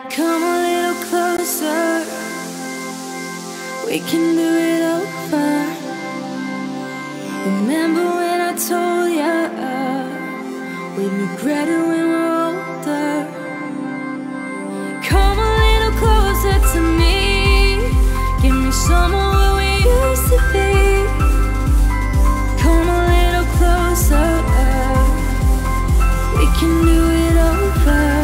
Come a little closer, we can do it over. Remember when I told ya we'd regret it when we're older? Come a little closer to me, give me some of what we used to be. Come a little closer, we can do it over.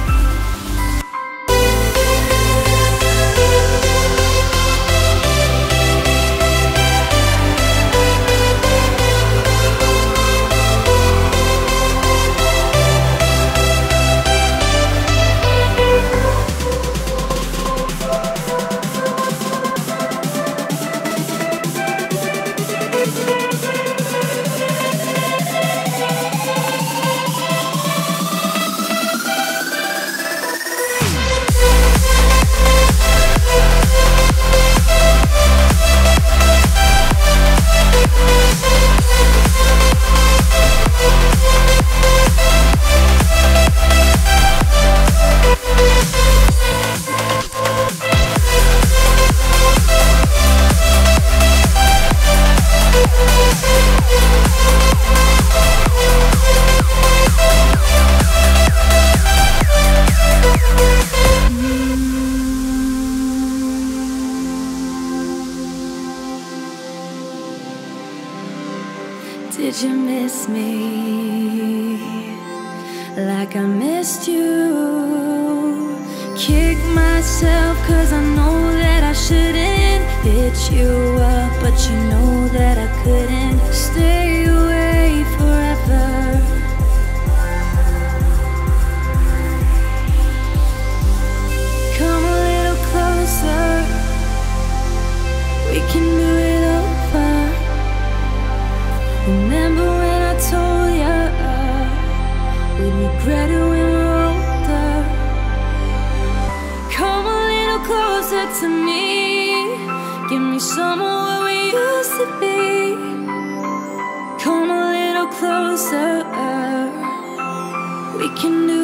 Did you miss me like I missed you? Kick myself cause I know that I shouldn't hit you up, but you know that I couldn't stay away forever. Come a little closer, we can do it over. Remember when I told ya we'd regret it when we're older? Come a little closer to me, give me some of what we used to be. Come a little closer, we can do